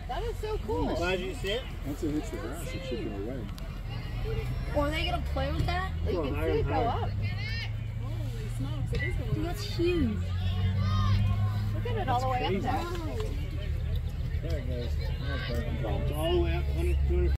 That is so cool. Glad you see it. Once it hits the grass, it should go away. Well, are they going to play with that? You can see it go up. Holy smokes, it is going Dude, that's huge. Look at it all the way up there. There it goes. It's all the way up 120